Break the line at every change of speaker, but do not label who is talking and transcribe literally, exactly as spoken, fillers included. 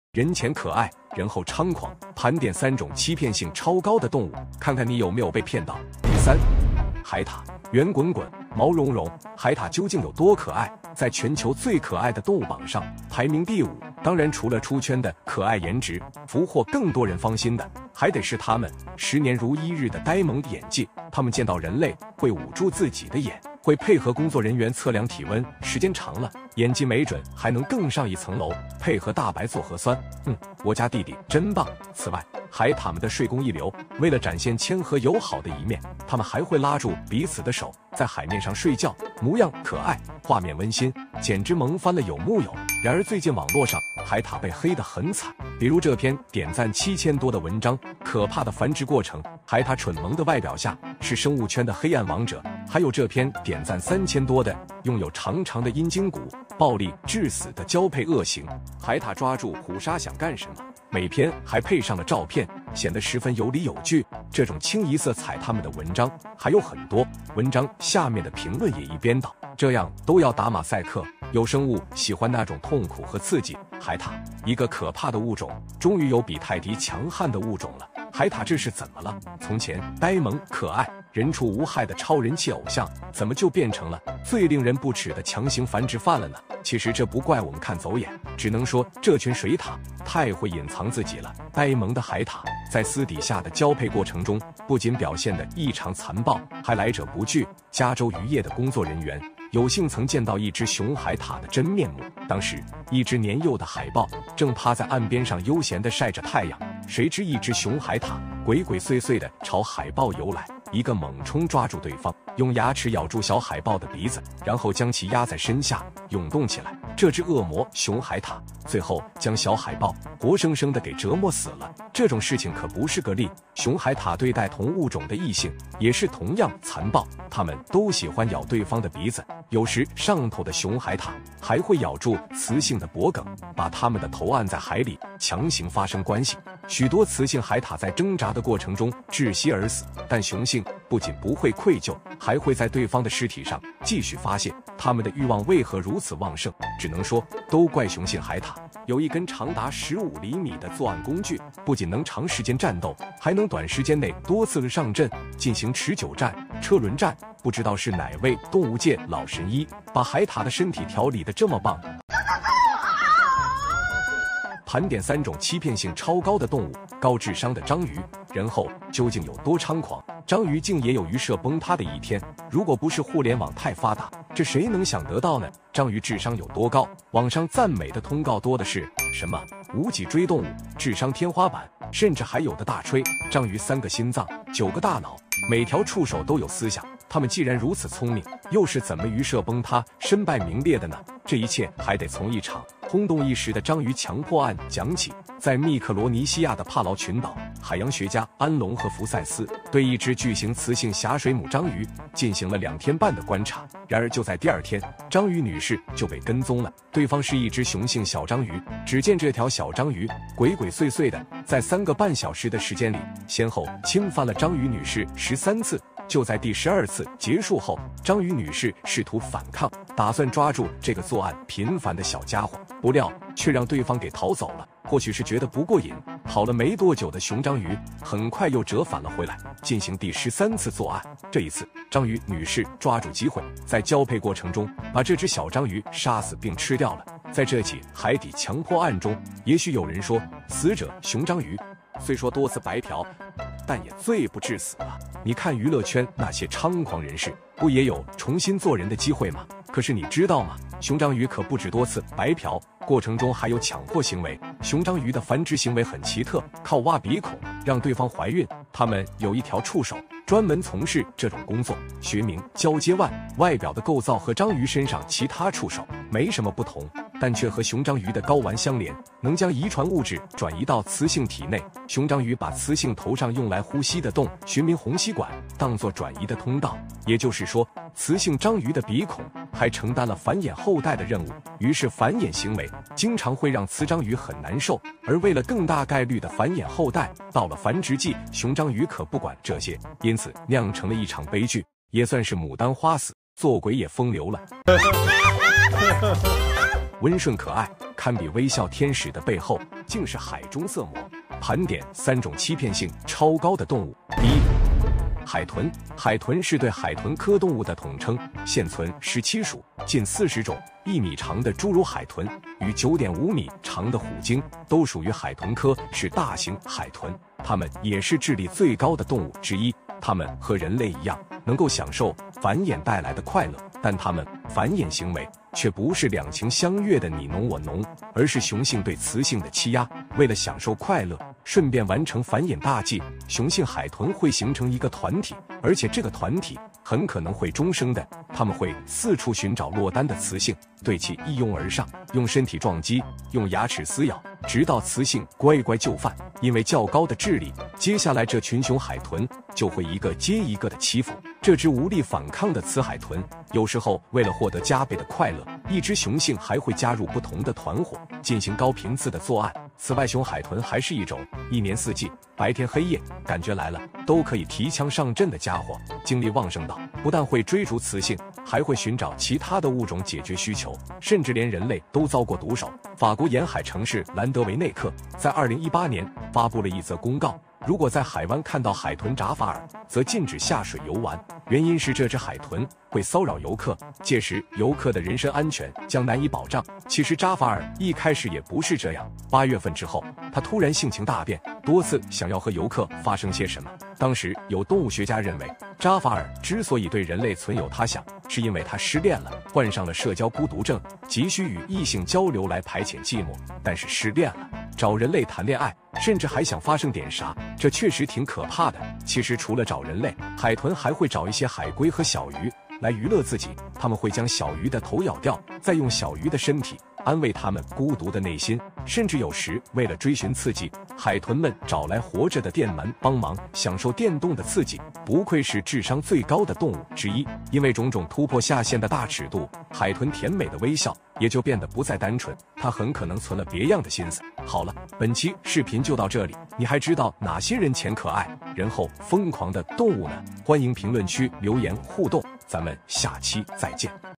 人前可爱，人后猖狂。盘点三种欺骗性超高的动物，看看你有没有被骗到。第三，海獭，圆滚滚，毛茸茸。海獭究竟有多可爱？在全球最可爱的动物榜上排名第五。当然，除了出圈的可爱颜值，俘获更多人芳心的，还得是它们十年如一日的呆萌演技。它们见到人类会捂住自己的眼，会配合工作人员测量体温，时间长了，演技没准还能更上一层楼，配合大白做核酸。嗯，我家弟弟真棒。此外，海獭们的睡功一流，为了展现谦和友好的一面，他们还会拉住彼此的手，在海面上睡觉，模样可爱，画面温馨，简直萌翻了有木有。然而最近网络上海獭被黑得很惨，比如这篇点赞七千多的文章，可怕的繁殖过程，海獭蠢萌的外表下是生物圈的黑暗王者，还有这篇点赞三千多的拥有长长的阴茎骨，暴力致死的交配恶行。海獭抓住虎鲨想干什么？每篇还配上了照片，显得十分有理有据。这种清一色踩他们的文章还有很多，文章下面的评论也一边倒，这样都要打马赛克。有生物喜欢那种痛苦和刺激，海獭，一个可怕的物种，终于有比泰迪强悍的物种了。海獭这是怎么了？从前呆萌可爱、人畜无害的超人气偶像，怎么就变成了最令人不齿的强行繁殖犯了呢？其实这不怪我们看走眼，只能说这群水獭太会隐藏自己了。呆萌的海獭在私底下的交配过程中，不仅表现得异常残暴，还来者不拒。加州渔业的工作人员有幸曾见到一只雄海獭的真面目。当时，一只年幼的海豹正趴在岸边上悠闲地晒着太阳，谁知一只雄海獭鬼鬼祟祟地朝海豹游来，一个猛冲抓住对方，用牙齿咬住小海豹的鼻子，然后将其压在身下涌动起来。这只恶魔雄海獭最后将小海豹活生生地给折磨死了。这种事情可不是个例，雄海獭对待同物种的异性也是同样残暴，它们都喜欢咬对方的鼻子，有时上头的雄海獭还会咬住雌性的脖颈，把它们的头按在海里，强行发生关系。许多雌性海獭在挣扎的过程中窒息而死，但雄性不仅不会愧疚，还会在对方的尸体上继续发泄。它们的欲望为何如此旺盛？只能说都怪雄性海獭有一根长达十五厘米的作案工具，不仅能长时间战斗，还能短时间内多次上阵进行持久战、车轮战。不知道是哪位动物界老神医把海獭的身体调理得这么棒。盘点三种欺骗性超高的动物，高智商的章鱼，人后究竟有多猖狂？章鱼竟也有鱼舍崩塌的一天，如果不是互联网太发达，这谁能想得到呢？章鱼智商有多高？网上赞美的通告多的是，什么无脊椎动物，智商天花板，甚至还有的大吹章鱼三个心脏，九个大脑，每条触手都有思想。他们既然如此聪明，又是怎么鱼舍崩塌、身败名裂的呢？这一切还得从一场轰动一时的章鱼强迫案讲起。在密克罗尼西亚的帕劳群岛，海洋学家安龙和福塞斯对一只巨型雌性狭水母章鱼进行了两天半的观察。然而就在第二天，章鱼女士就被跟踪了，对方是一只雄性小章鱼。只见这条小章鱼鬼鬼祟祟的，在三个半小时的时间里，先后侵犯了章鱼女士十三次。就在第十二次结束后，章鱼女士试图反抗，打算抓住这个作案频繁的小家伙，不料却让对方给逃走了。或许是觉得不过瘾，跑了没多久的雄章鱼很快又折返了回来，进行第十三次作案。这一次，章鱼女士抓住机会，在交配过程中把这只小章鱼杀死并吃掉了。在这起海底强迫案中，也许有人说，死者雄章鱼虽说多次白嫖，但也罪不至死啊！你看娱乐圈那些猖狂人士，不也有重新做人的机会吗？可是你知道吗？雄章鱼可不止多次白嫖，过程中还有强迫行为。雄章鱼的繁殖行为很奇特，靠挖鼻孔让对方怀孕。它们有一条触手，专门从事这种工作，学名交接腕。外表的构造和章鱼身上其他触手没什么不同，但却和雄章鱼的睾丸相连，能将遗传物质转移到雌性体内。雄章鱼把雌性头上用来呼吸的洞，学名虹吸管，当作转移的通道。也就是说，雌性章鱼的鼻孔还承担了繁衍后代的任务，于是繁衍行为经常会让雌章鱼很难受。而为了更大概率的繁衍后代，到了繁殖季，雄章鱼可不管这些，因此酿成了一场悲剧，也算是牡丹花死，做鬼也风流了。 温顺可爱，堪比微笑天使的背后，竟是海中色魔。盘点三种欺骗性超高的动物。第一，海豚。海豚是对海豚科动物的统称，现存十七属，近四十种。一米长的侏儒海豚与九点五米长的虎鲸都属于海豚科，是大型海豚。它们也是智力最高的动物之一。它们和人类一样，能够享受繁衍带来的快乐，但它们繁衍行为却不是两情相悦的你侬我侬，而是雄性对雌性的欺压。为了享受快乐，顺便完成繁衍大计，雄性海豚会形成一个团体，而且这个团体很可能会终生的。它们会四处寻找落单的雌性，对其一拥而上，用身体撞击，用牙齿撕咬，直到雌性乖乖就范。因为较高的智力，接下来这群雄海豚就会一个接一个的欺负这只无力反抗的雌海豚。有时候为了获得加倍的快乐，一只雄性还会加入不同的团伙，进行高频次的作案。此外，雄海豚还是一种一年四季白天黑夜感觉来了都可以提枪上阵的家伙，精力旺盛到不但会追逐雌性，还会寻找其他的物种解决需求，甚至连人类都遭过毒手。法国沿海城市兰德维内克在二零一八年发布了一则公告，如果在海湾看到海豚扎法尔，则禁止下水游玩，原因是这只海豚会骚扰游客，届时游客的人身安全将难以保障。其实扎法尔一开始也不是这样，八月份之后，他突然性情大变，多次想要和游客发生些什么。当时有动物学家认为，扎法尔之所以对人类存有他想，是因为他失恋了，患上了社交孤独症，急需与异性交流来排遣寂寞。但是失恋了，找人类谈恋爱，甚至还想发生点啥，这确实挺可怕的。其实除了找人类，海豚还会找一些海龟和小鱼来娱乐自己，他们会将小鱼的头咬掉，再用小鱼的身体安慰他们孤独的内心。甚至有时为了追寻刺激，海豚们找来活着的电鳗帮忙享受电动的刺激。不愧是智商最高的动物之一，因为种种突破下限的大尺度，海豚甜美的微笑也就变得不再单纯，它很可能存了别样的心思。好了，本期视频就到这里，你还知道哪些人前可爱人后疯狂的动物呢？欢迎评论区留言互动，咱们下期再见。